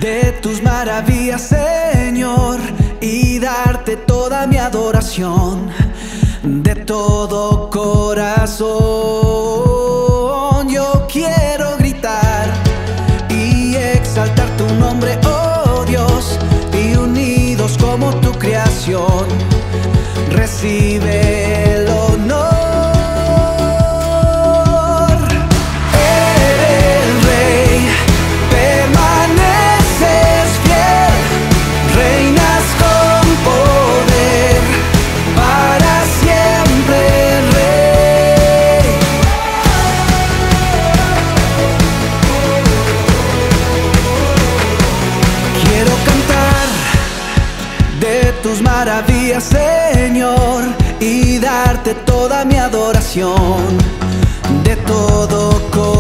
de tus maravillas, Señor, y darte toda mi adoración de todo corazón. Yo quiero gritar y exaltar tu nombre, oh Dios, y unidos como tu creación, recibe el honor. Tus maravillas, Señor, y darte toda mi adoración de todo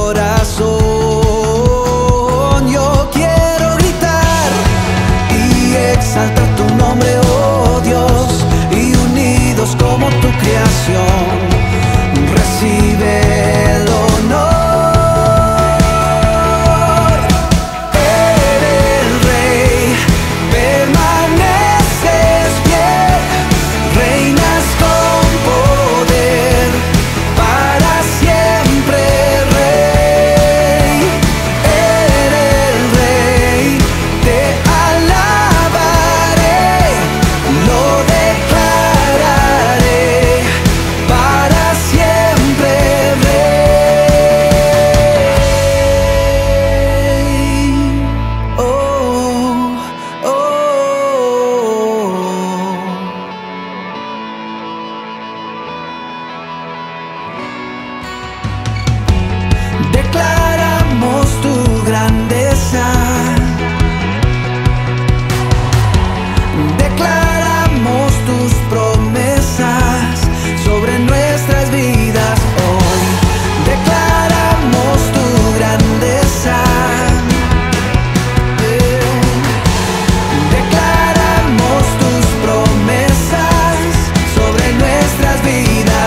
corazón. Yo quiero gritar y exaltar tu nombre, oh Dios, y unidos como tu creación, recibe el honor. Declaramos tu grandeza, declaramos tus promesas sobre nuestras vidas hoy. Declaramos tu grandeza, declaramos tus promesas sobre nuestras vidas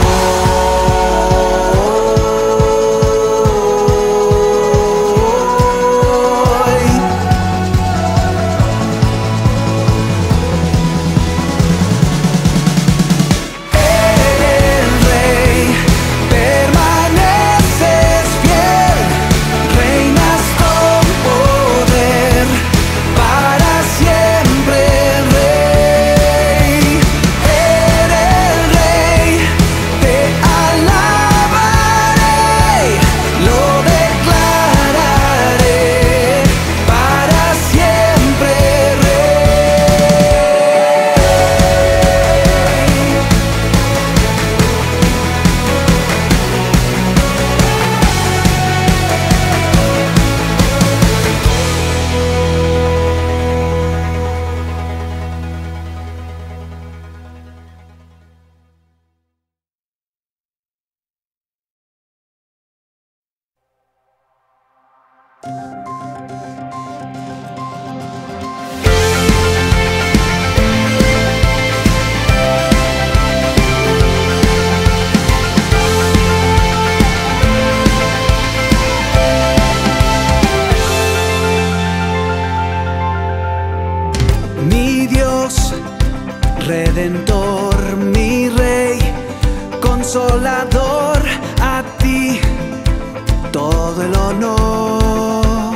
Redentor, mi Rey, Consolador, a ti todo el honor.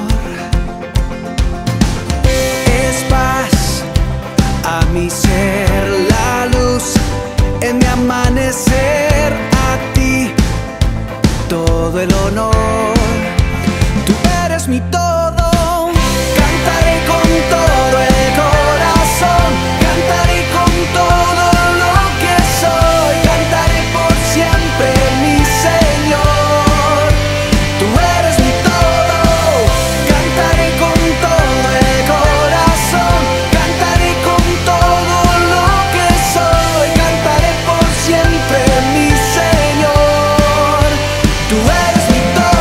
Es paz a mi ser, la luz en mi amanecer, a ti todo el honor. Tú eres mi todo, cantaré con todo el corazón, cantaré con todo lo que soy, cantaré por siempre, mi Señor. Tú eres mi todo, cantaré con todo el corazón, cantaré con todo lo que soy, cantaré por siempre, mi Señor. Tú eres mi todo.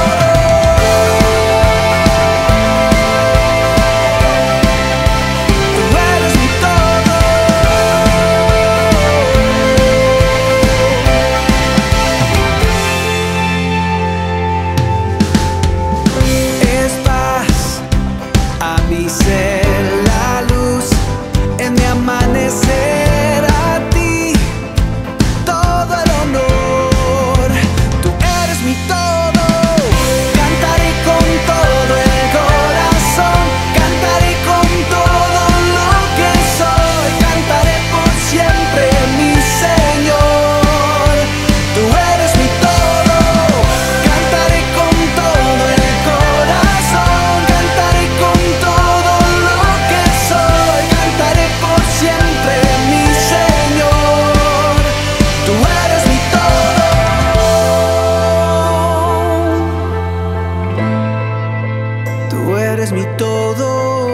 eres mi todo.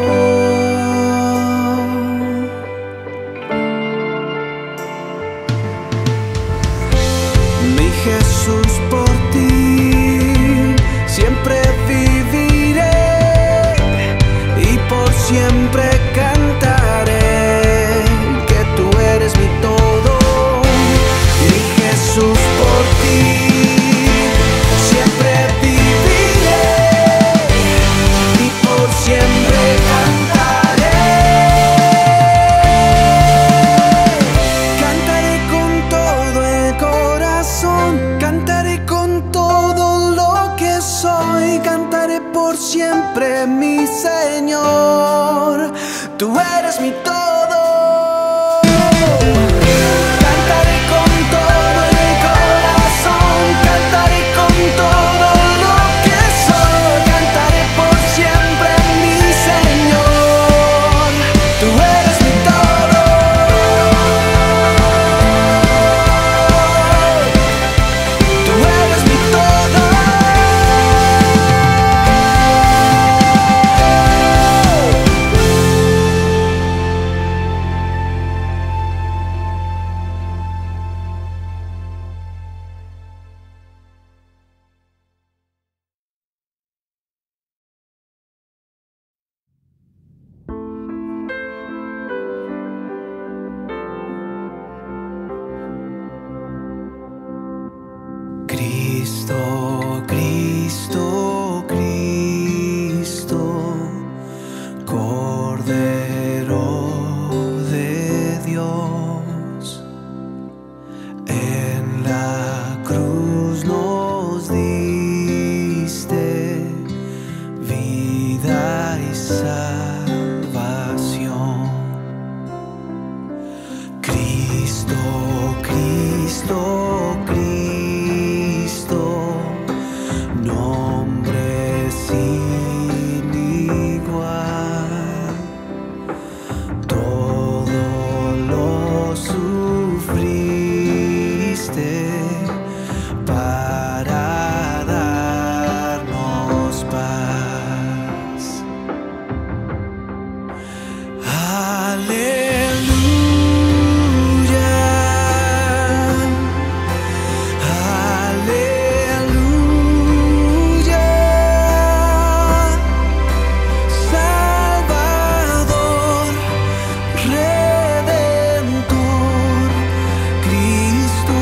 Mi Jesús, por ti siempre viviré y por siempre cantaré que tú eres mi todo. Mi Jesús, por ti siempre viviré y por siempre cantaré. Cantaré con todo el corazón, cantaré con todo lo que soy, cantaré por siempre, mi Señor, tú eres mi todo. Cantaré con todo el corazón, cantaré con todo lo que soy, cantaré por siempre, mi Señor, tú eres mi todo. Tú eres mi todo. Cristo, Cristo, Cristo, Cordero de Dios, en la cruz nos diste vida y salvación. Cristo, Cristo, Cristo, nombre sin igual, todo lo sufriste para darnos paz. Aleluya, aleluya, Salvador, Redentor, Cristo.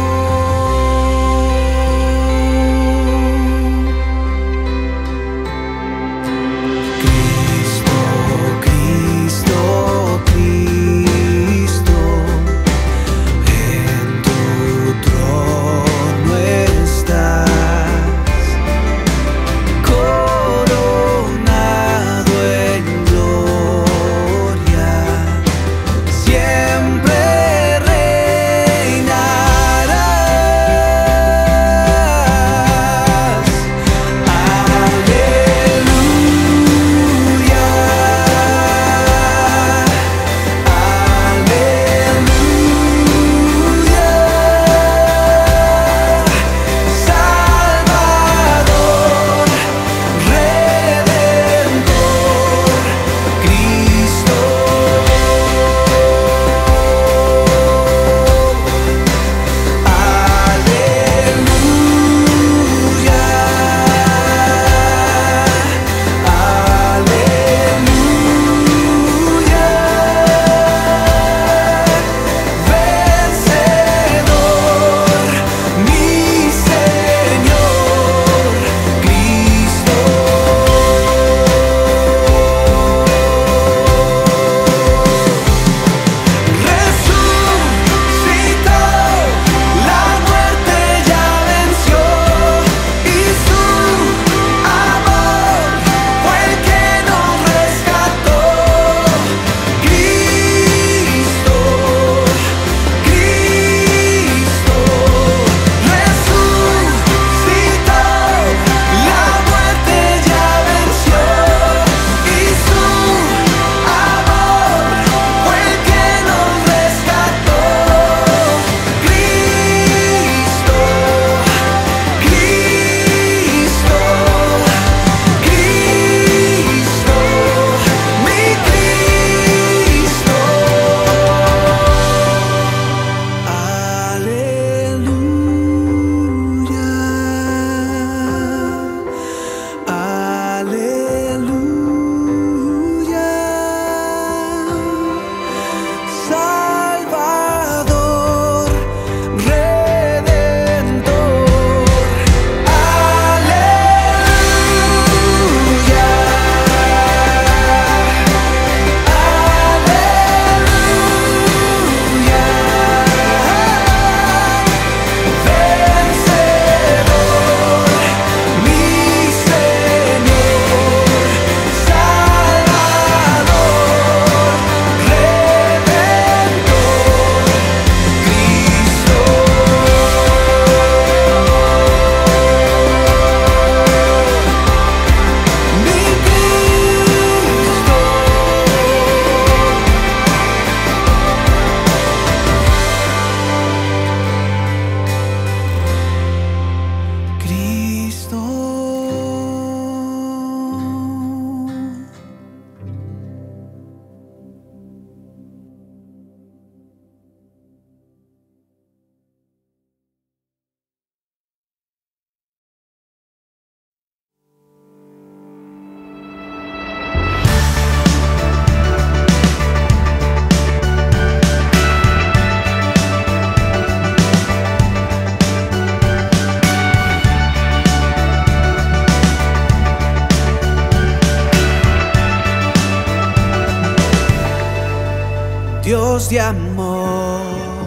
Dios de amor,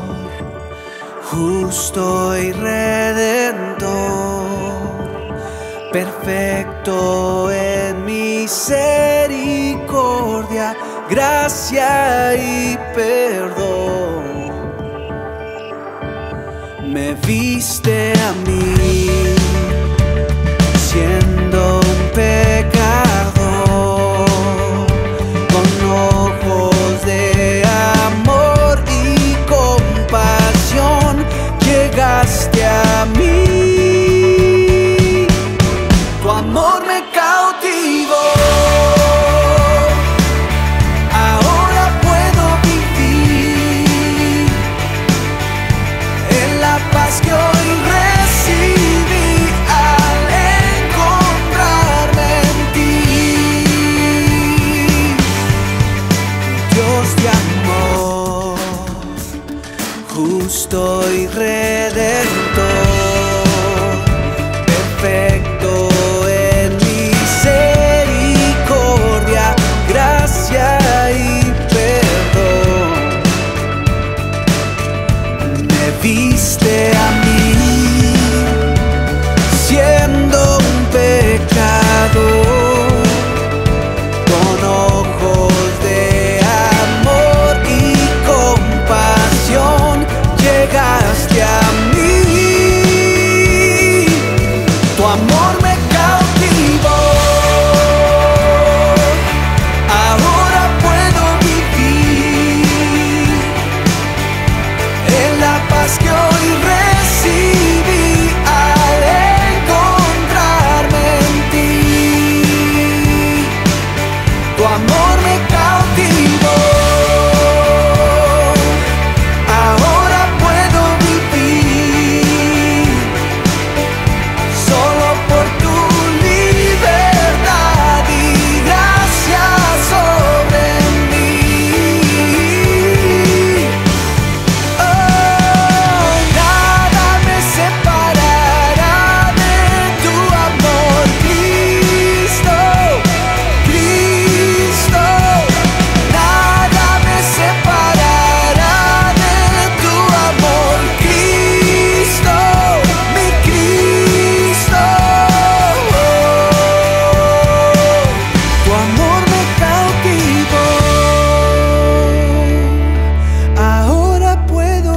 justo y redentor, perfecto en misericordia, gracia y perdón. Me viste a mí siendo un pecador, con ojos de amor y compasión llegaste a mí. Tu amor me cautivó. Ahora puedo vivir en la paz que hoy recibí al encontrarme en ti. Dios de amor, justo y redentor, perfecto en misericordia, gracia y perdón. Me viste a mí siendo un pecador, con ojos de amor y compasión llegaste a mí. Tu amor me cautivó. Ahora puedo vivir en la paz que hoy recibí al encontrarme en ti. Tu amor me cautivó. Ahora puedo vivir solo por tu libertad y gracia sobre mí. Oh, nada me separará de tu amor, Cristo, Cristo. Nada me separará de tu amor, Cristo, mi Cristo. Tu amor me cautivó. Ahora puedo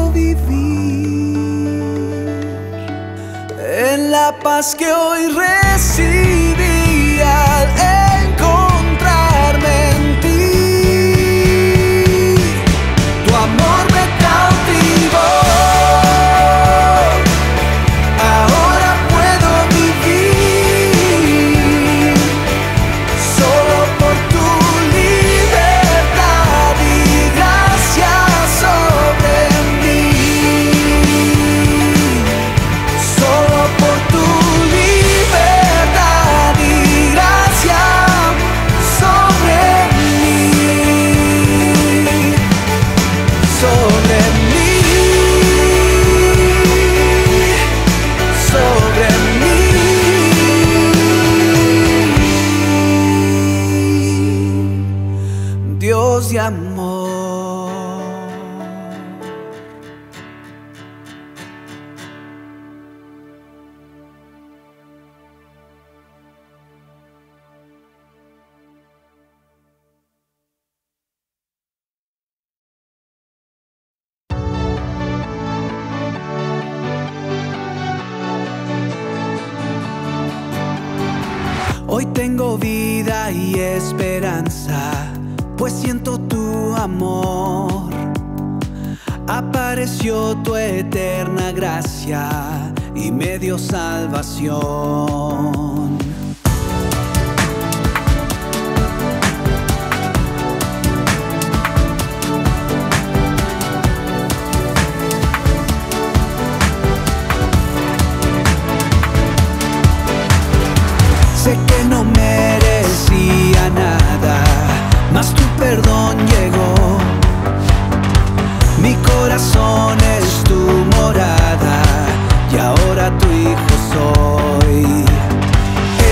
vivir en la paz que hoy recibí al encontrarme en ti. Tu amor me cautivó. Ahora puedo vivir solo por tu libertad y gracia sobre mí. Solo por tu libertad y gracia sobre mí. Sobre mí. Sobre mí. Dios de amor. Hoy tengo vida y esperanza, pues siento tu amor. Apareció tu eterna gracia y me dio salvación. Sé que no merecía nada, mas tu perdón llegó. Mi corazón es tu morada y ahora tu hijo soy.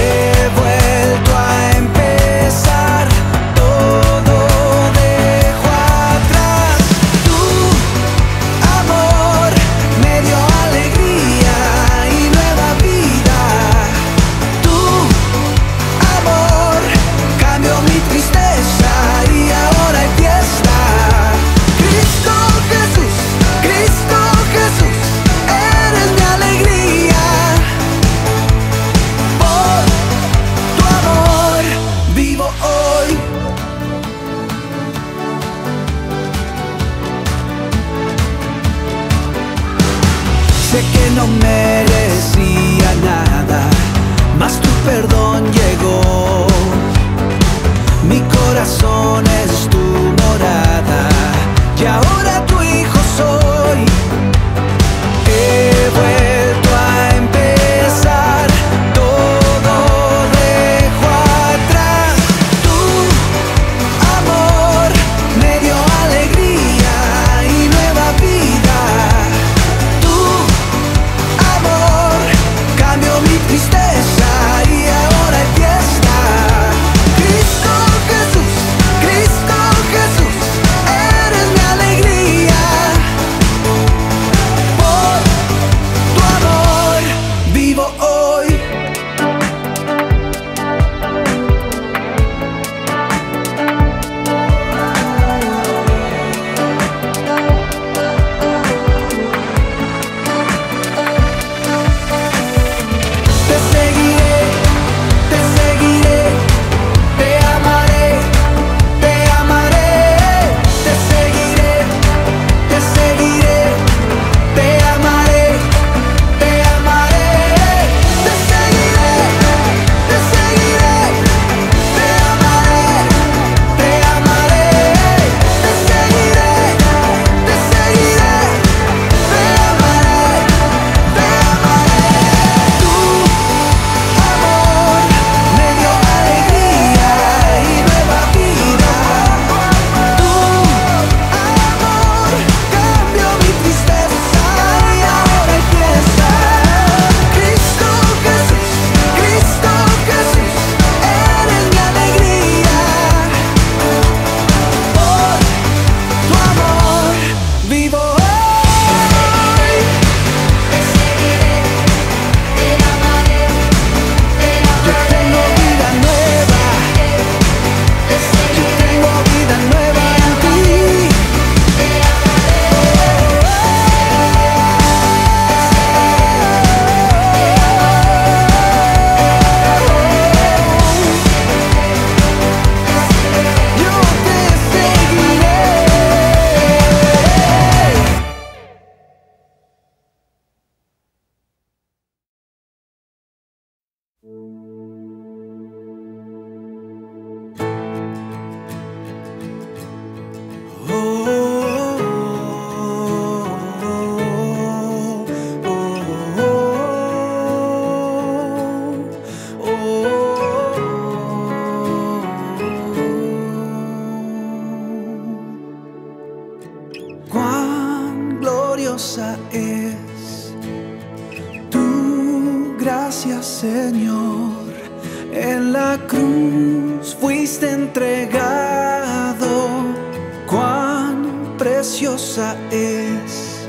fuiste entregado, cuán preciosa es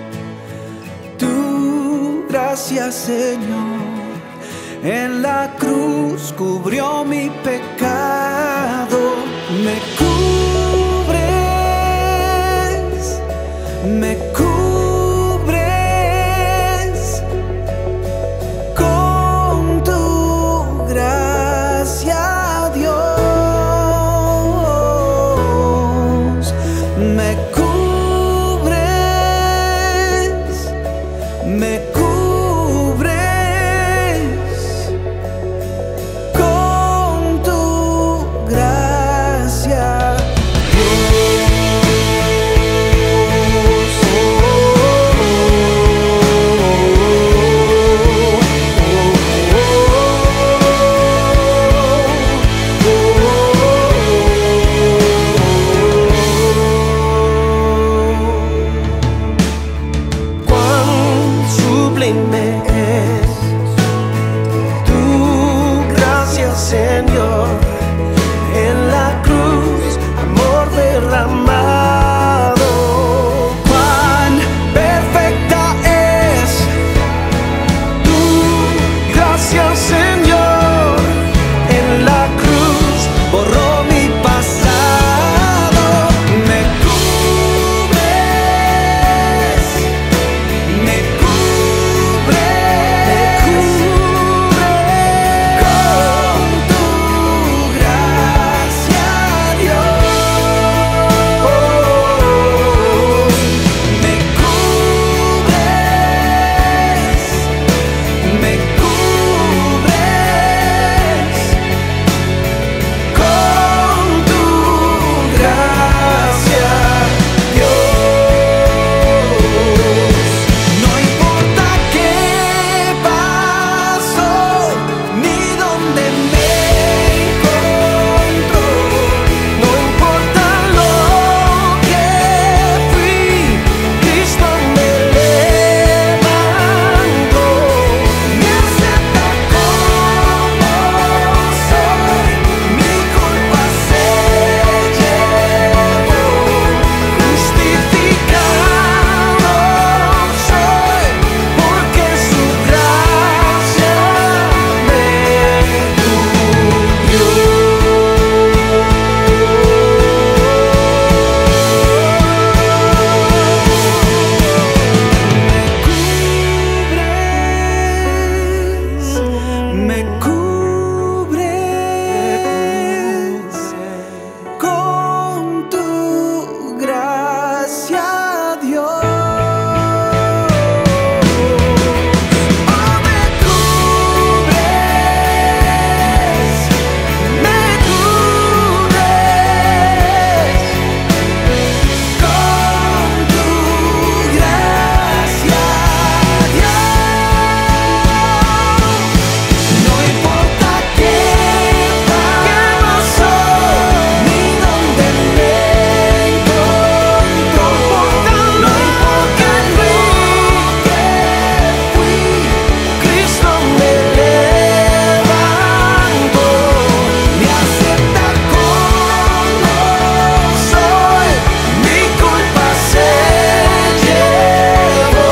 tu gracia, Señor. En la cruz cubrió mi pecado, me cubres, me cubres con tu gracia, Dios. Me cubres, me cubres con tu gracia, Señor, en la cruz, amor derramado. Cuán perfecta es tu gracia, Señor. En la cruz borró mi pasado. Me cubres, me cubres con tu gracia, Dios. Me cubres, me cubres con tu gracia, Dios. No importa qué pasó ni dónde me encuentro, no importa lo que fui, Cristo me levantó, me acepta como soy, mi culpa se llevó, justificado soy, porque su gracia me cubrió. Me cubres con tu gracia, Dios. Oh, me cubres, me cubres con tu gracia, Dios. No importa qué pasó ni dónde me encuentro, no importa lo que fui, Cristo me levantó, me acepta como soy, mi culpa se llevó,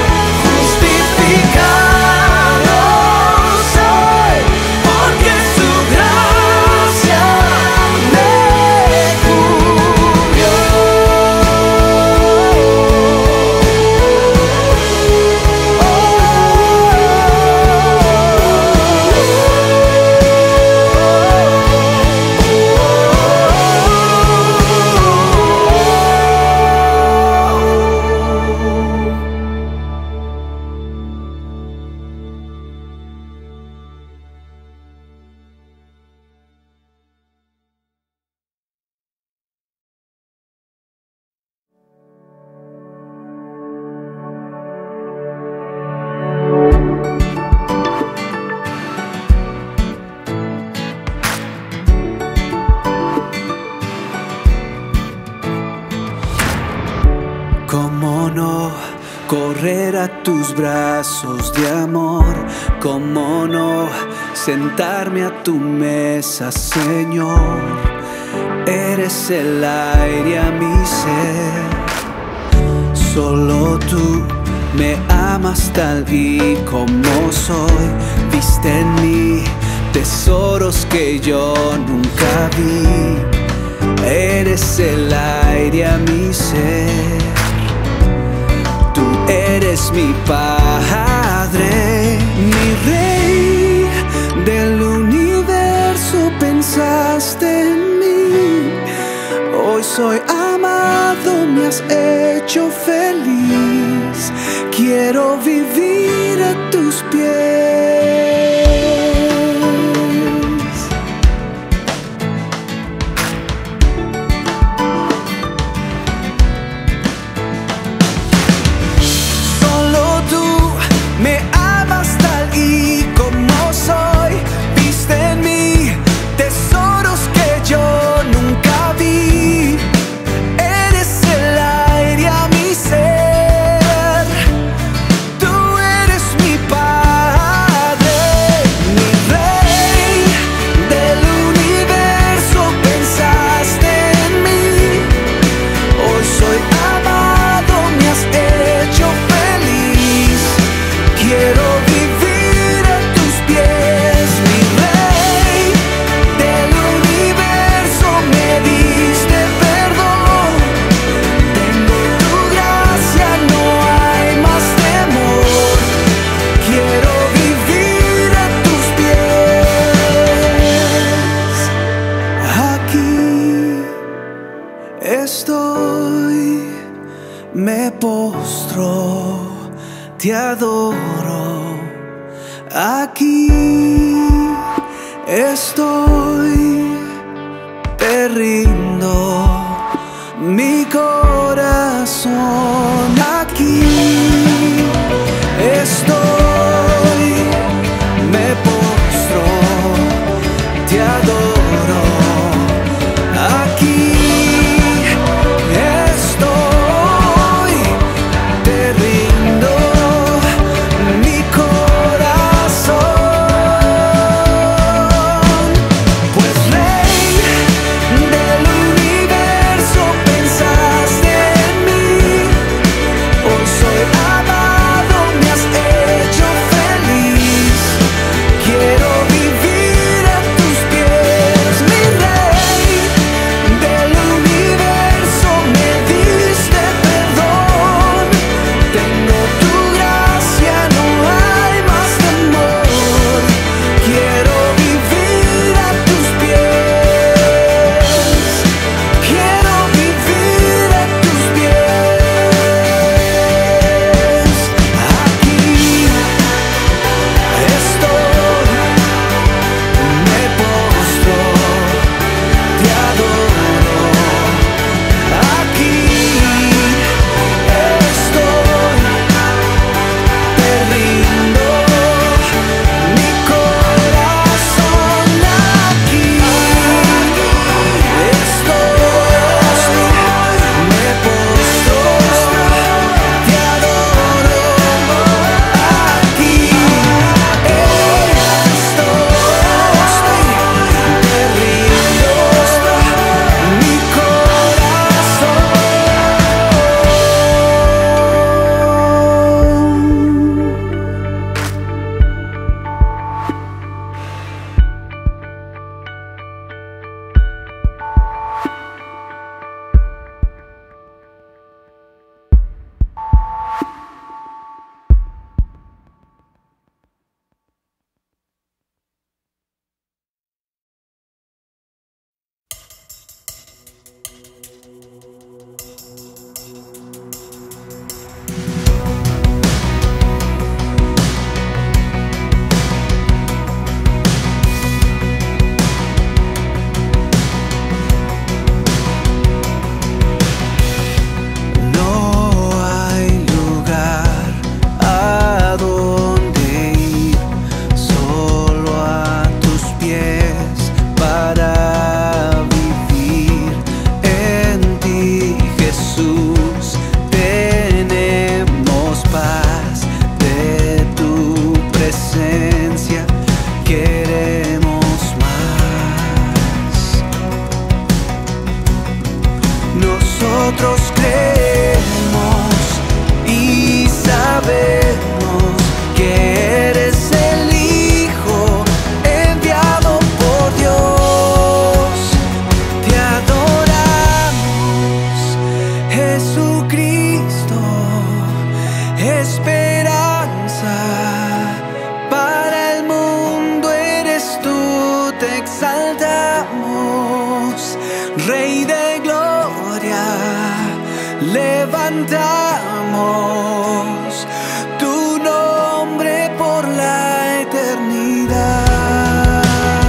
justificado soy, porque su gracia me cubrió. ¿Cómo no correr a tus brazos de amor? ¿Cómo no sentarme a tu mesa, Señor. Eres el aire a mi ser. Solo tú me amas tal y como soy. Viste en mí tesoros que yo nunca vi. Eres el aire a mi ser. Tú eres mi Padre, mi Rey del universo. Pensaste en mí. Hoy soy amado, me has hecho feliz. Quiero vivir a tus pies. Solo tú me amas tal y como soy. Viste en mí tesoros que yo nunca vi. Eres el aire a mi ser. Tú eres mi Padre, mi Rey del universo. Pensaste en mí. Hoy soy amado, me has hecho feliz. Quiero vivir a tus pies, mi Rey del universo. Me diste perdón, tengo tu gracia, no hay más temor. Quiero vivir a tus pies. Aquí estoy, me postro, te adoro. Aquí estoy, te rindo mi corazón. Aquí estoy, me postro, te adoro. Aquí estoy, te rindo mi corazón. Pues Rey del universo, pensaste en mí. Nosotros creemos y sabemos que eres el Hijo enviado por Dios. Te adoramos, Jesucristo, esperanza para el mundo eres tú. Te exaltamos, Rey de gloria, levantamos tu nombre por la eternidad.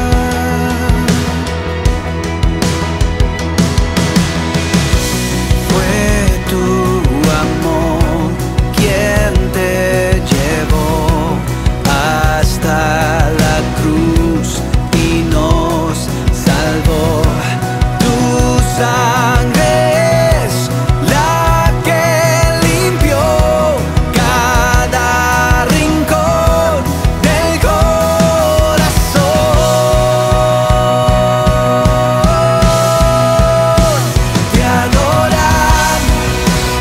Fue tu amor quien te llevó hasta la cruz y nos salvó. Tu sangre es la que limpió cada rincón del corazón. Te adoramos,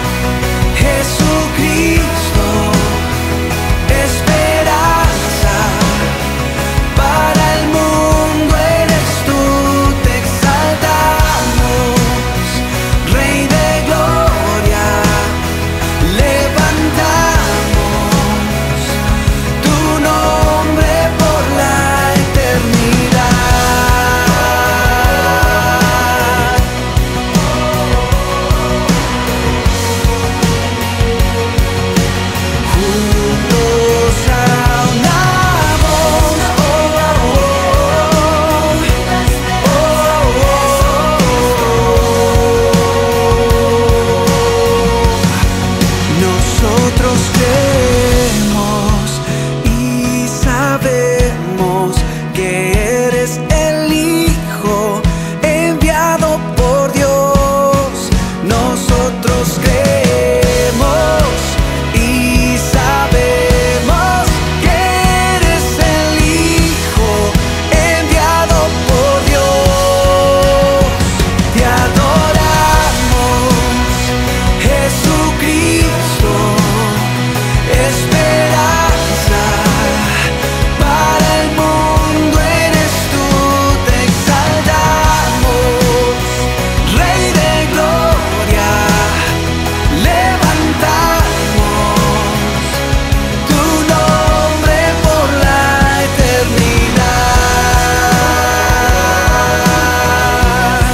Jesucristo, esperanza para el mundo eres tú. Te exaltamos, Rey de gloria, levantamos tu nombre por la eternidad. Juntos a una voz, nosotros creemos y sabemos que eres el Hijo enviado por Dios. Nosotros creemos y sabemos que eres el Hijo enviado por Dios. Te adoramos, Jesucristo, esperanza para el mundo eres tú. Te exaltamos, Rey de gloria, levantamos tu nombre por la eternidad.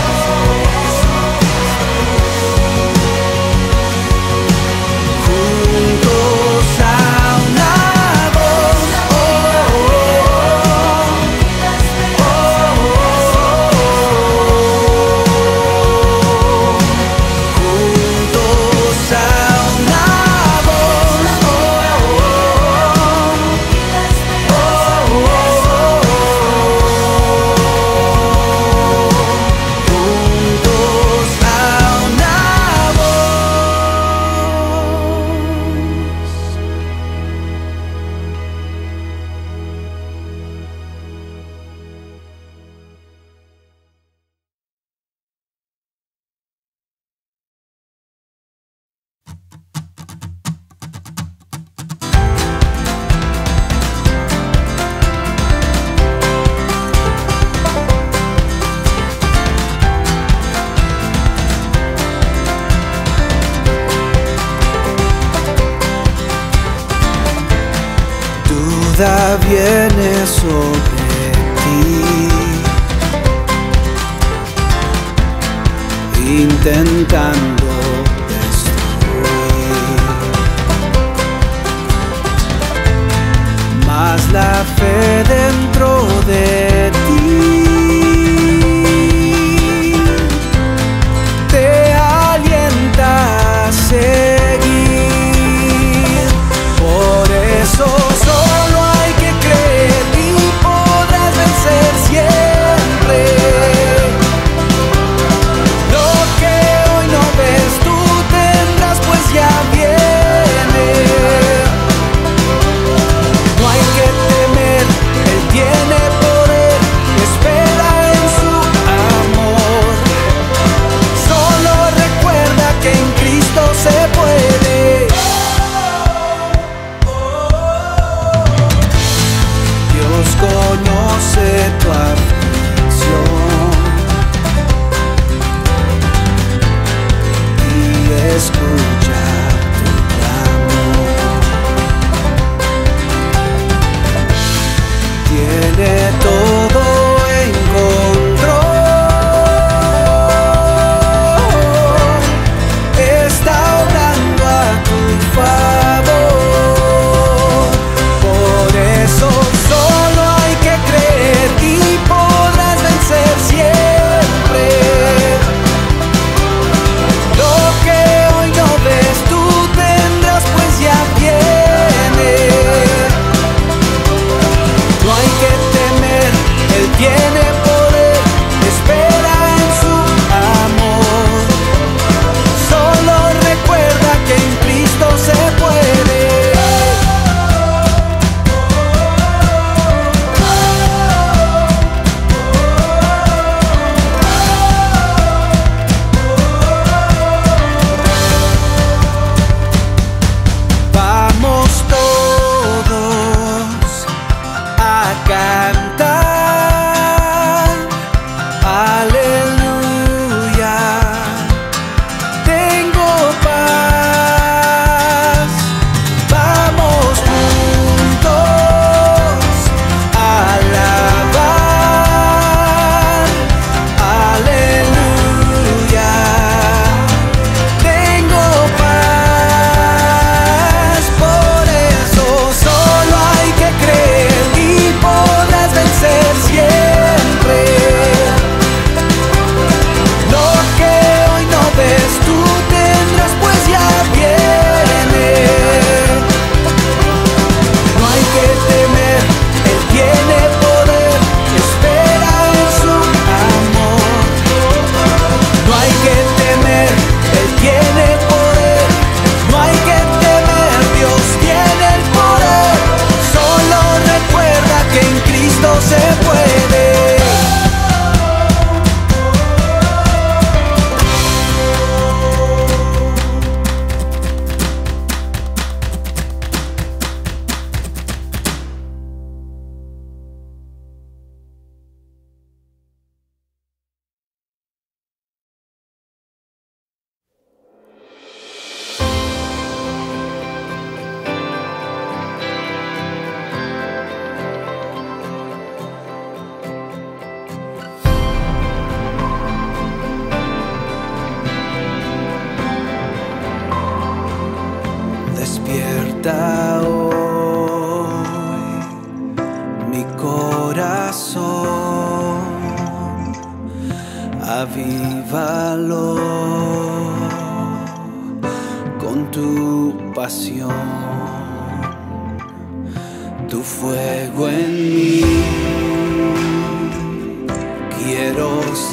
Juntos a una voz, juntos a una voz, juntos a una voz. Duda viene sobre ti, intentando destruir, mas la fe dentro de ti te alienta a seguir. Por eso solo hay que creer y podrás vencer siempre. Lo que hoy no ves tú tendrás, pues ya viene. No hay que temer, Él tiene poder despierta hoy mi corazón, avívalo con tu pasión, tu fuego en mí. Quiero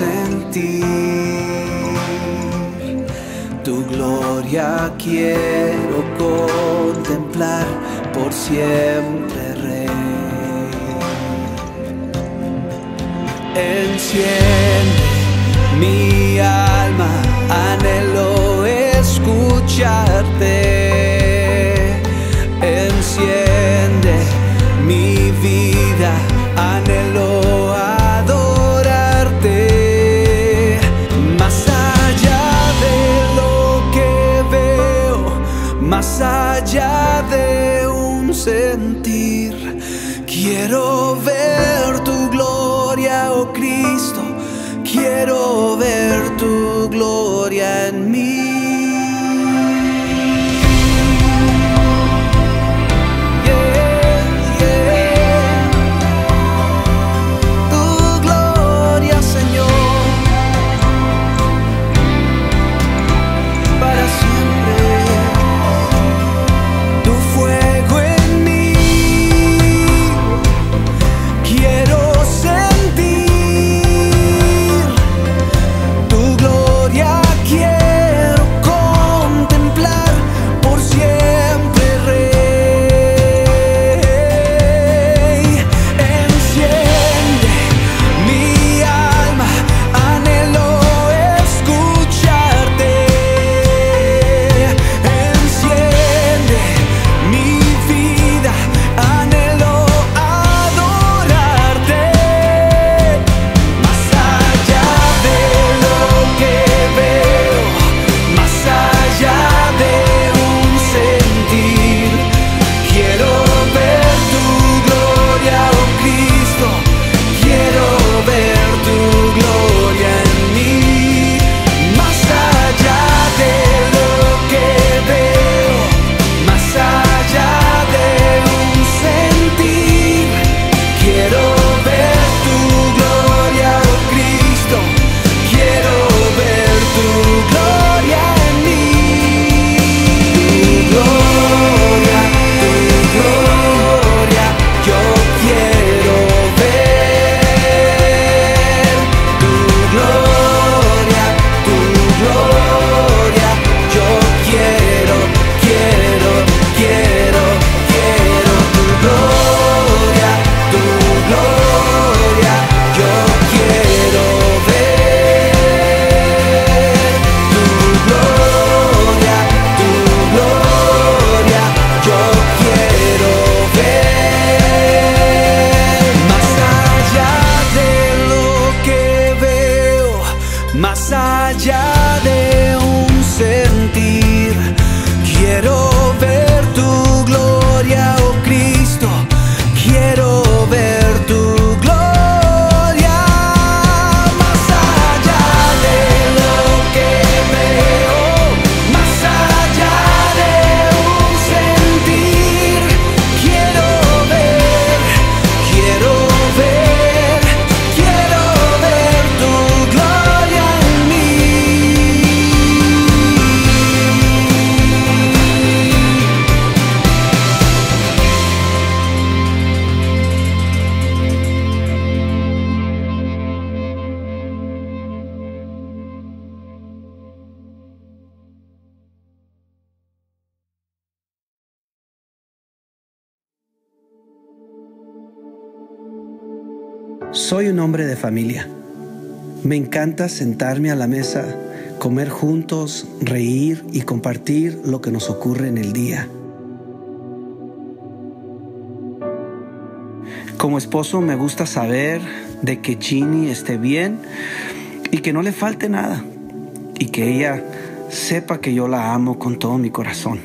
sentir tu gloria, quiero contemplar por siempre, Rey. Enciende mi alma, anhelo escucharte. Enciende mi vida, anhelo adorarte. Más allá de lo que veo, más allá de un sentir, quiero ver tu gloria, oh Cristo. Quiero ver tu gloria en mí. Más allá de un sentir, quiero ver tu gloria, oh Cristo. Quiero ver tu gloria. Más allá de lo que veo, más allá de un sentir, quiero ver, quiero ver, quiero ver tu gloria en mí. Soy un hombre de familia. Me encanta sentarme a la mesa, comer juntos, reír y compartir lo que nos ocurre en el día. Como esposo me gusta saber de que Ginny esté bien y que no le falte nada, y que ella sepa que yo la amo con todo mi corazón.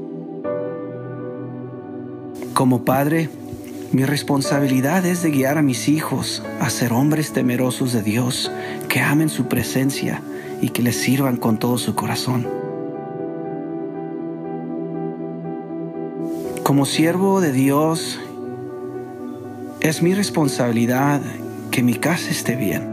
Como padre, mi responsabilidad es de guiar a mis hijos a ser hombres temerosos de Dios, que amen su presencia y que le sirvan con todo su corazón. Como siervo de Dios, es mi responsabilidad que mi casa esté bien.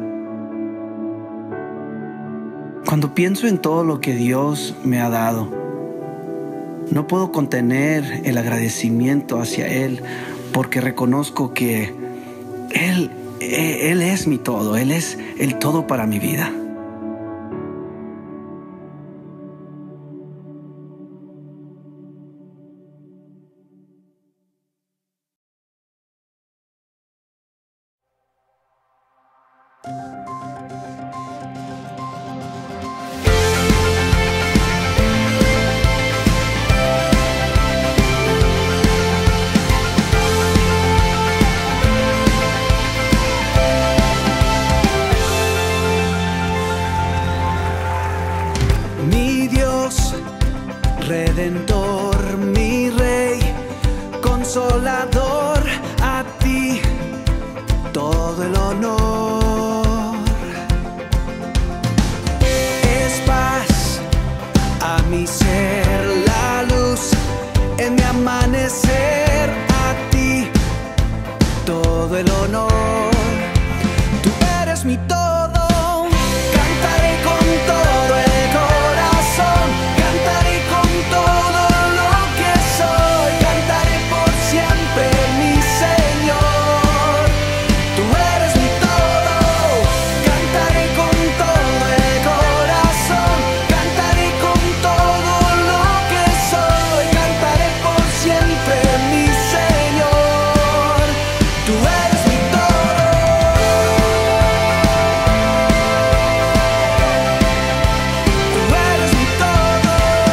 Cuando pienso en todo lo que Dios me ha dado, no puedo contener el agradecimiento hacia Él, porque reconozco que Él es mi todo, Él es el todo para mi vida. Mi Dios, Redentor, mi Rey, Consolador, a ti todo el honor. Es paz a mi ser, la luz en mi amanecer, a ti todo el honor. Tú eres mi todo. Cantaré con todo el corazón, cantaré con todo lo que soy, cantaré por siempre mi Señor. Tú eres mi todo. Cantaré con todo el corazón, cantaré con todo lo que soy, cantaré por siempre mi Señor. Tú eres mi todo. Tú eres mi todo.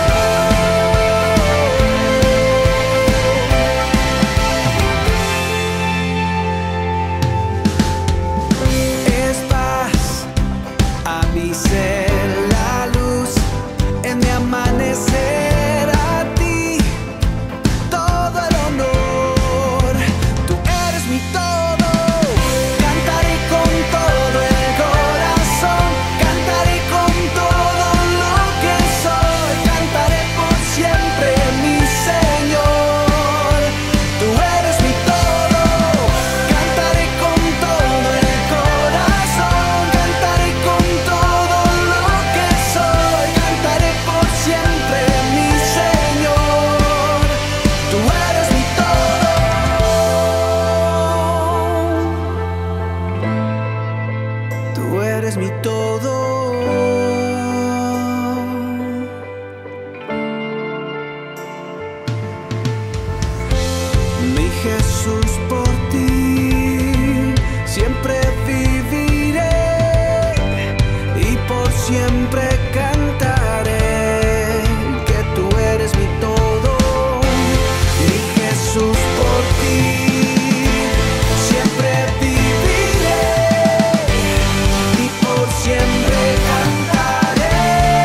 Es paz a mi ser, la luz en mi amanecer, a ti todo el honor. Tú eres mi todo. Cantaré con todo el corazón, cantaré con todo lo que soy, cantaré por siempre mi Señor. Tú eres mi todo. Cantaré con todo el corazón, cantaré con todo lo que soy, cantaré por siempre mi Señor. Tú eres mi todo. Tú eres mi todo. Mi Jesús, por ti siempre viviré y por siempre cantaré que tú eres mi todo. Mi Jesús, por ti siempre viviré y por siempre cantaré.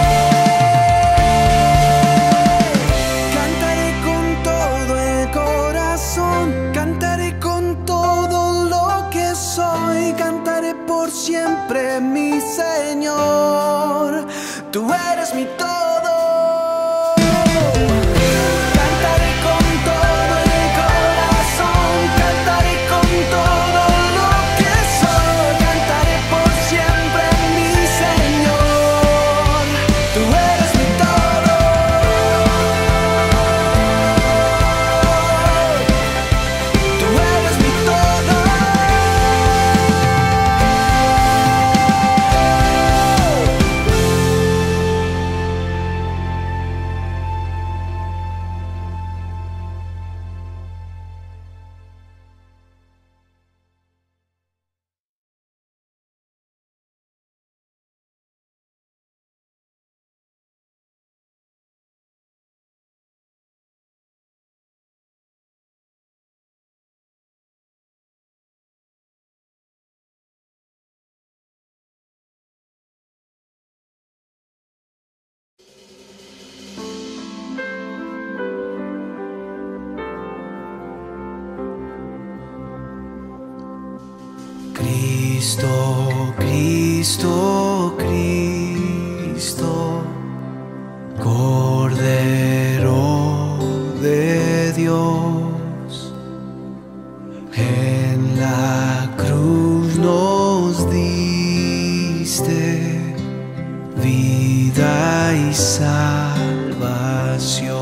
Cantaré con todo el corazón, cantaré con todo lo que soy, cantaré por siempre mi Señor. Tú eres mi todo. Cantaré con todo el corazón, cantaré con todo lo que soy, cantaré por siempre mi Señor. Tú eres mi todo. Tú eres mi todo. Cristo, Cristo, Cristo, Cordero de Dios. vida y salvación.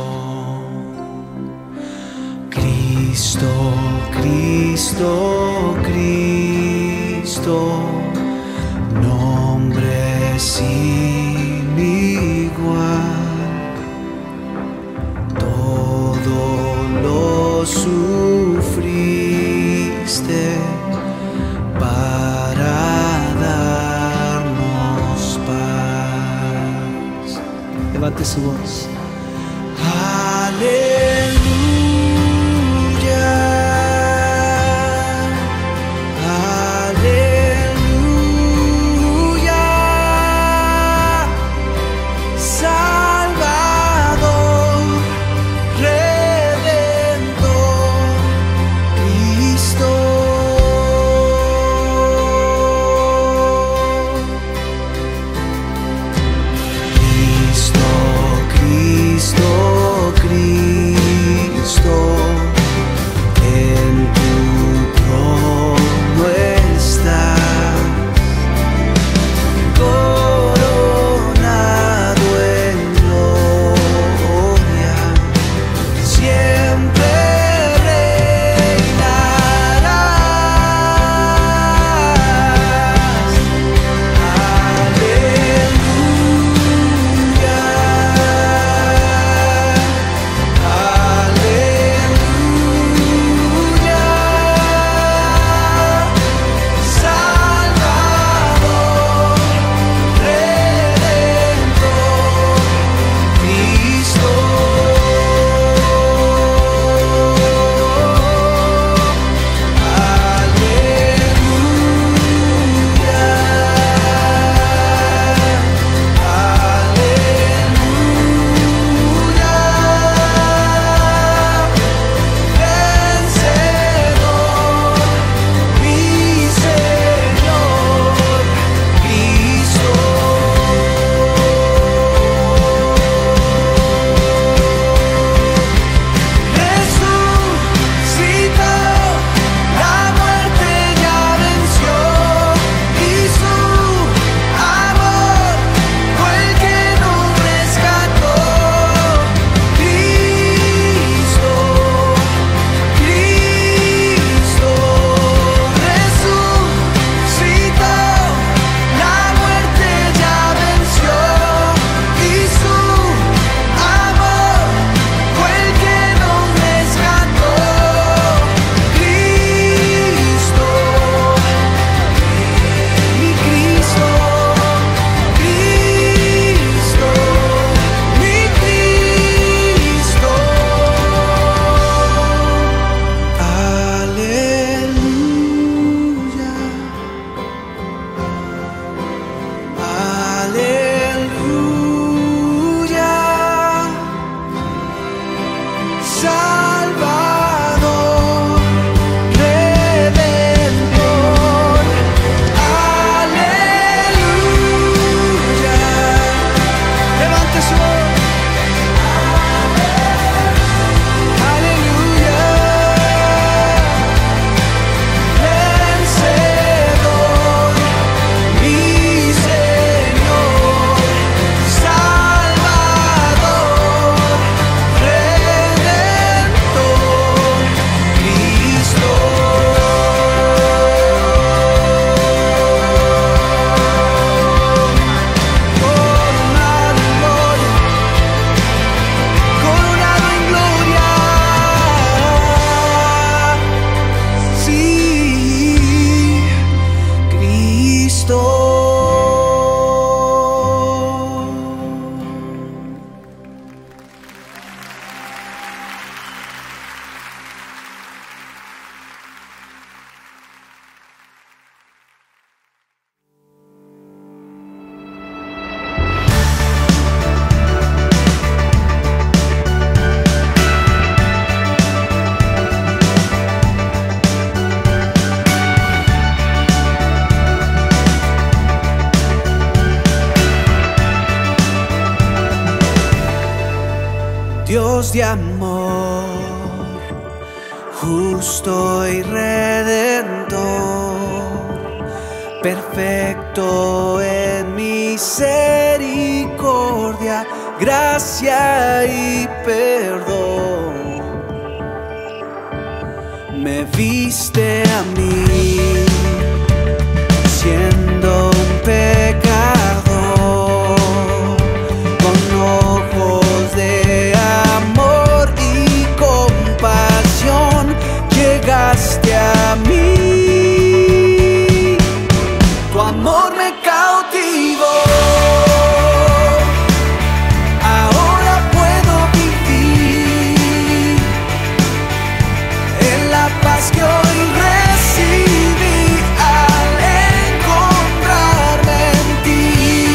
Cristo, Cristo, Cristo, nombre sin igual, todo lo sufriste para darnos paz. Levante su voz. Aleluya, aleluya, Salvador, Redentor, Cristo. Cristo, Cristo, Cristo, en tu trono estás, coronado en gloria, siempre reinarás. Aleluya, aleluya, Salvador, Redentor, Cristo. Salvador, Redentor, aleluya. Levante su voz. Aleluya, vencedor, mi Señor, Salvador, Redentor, Cristo. Coronado en gloria, coronado en gloria. Sí, Cristo. Dios de amor, justo y redentor, perfecto en mi ser. misericordia, gracia y perdón. Me viste a mí siendo un pecador, con ojos de amor y compasión llegaste a mí. Tu amor me cautivó. Ahora puedo vivir en la paz que hoy recibí al encontrarme en ti.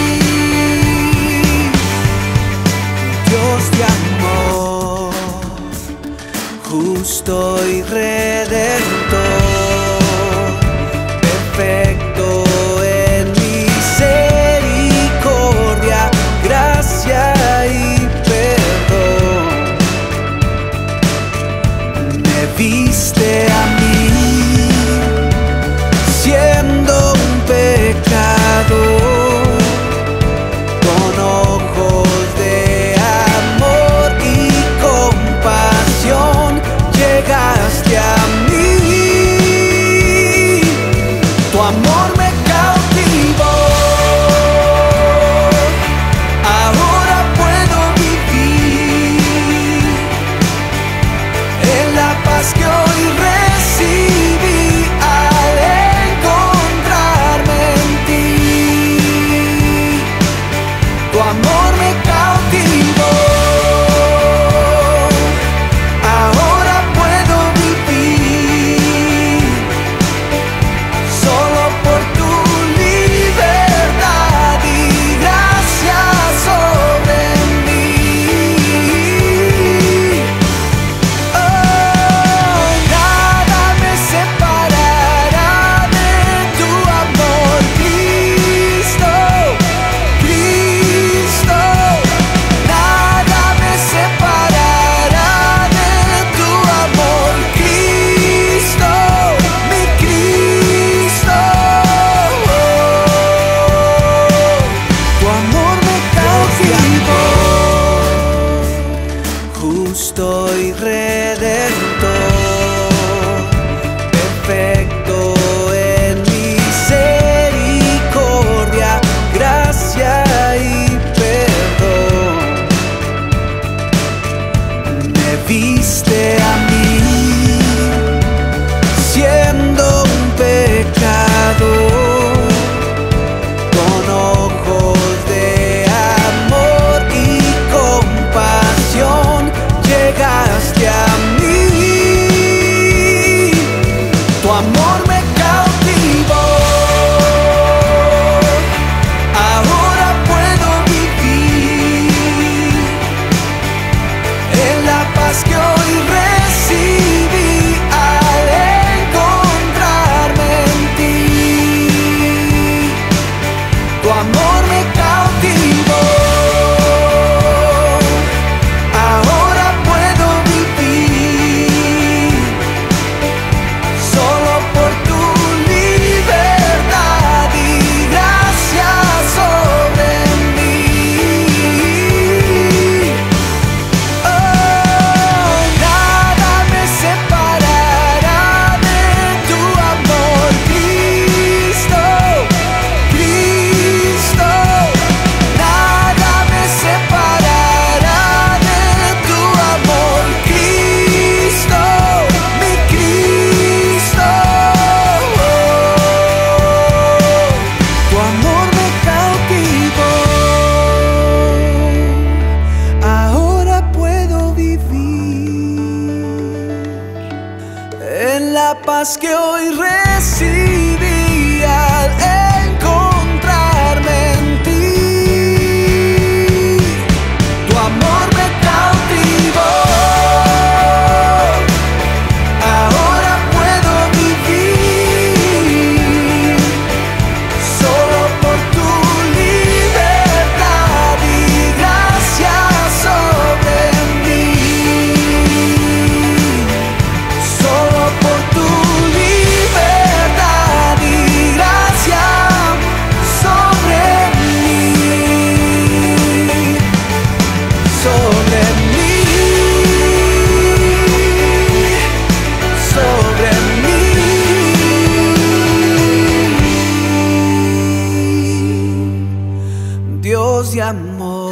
Dios de amor, justo y redentor, perfecto en misericordia, gracia y perdón. Me viste a mí siendo un pecador, con ojos de amor y compasión llegaste a mí. Tu amor me cautivó. Ahora puedo vivir en la paz que hoy recibí al encontrarme en ti. Tu amor me cautivó. Ahora puedo vivir solo por tu libertad y gracia sobre mí. Oh, nada me separará de tu amor, Cristo, Cristo. gritos de amor.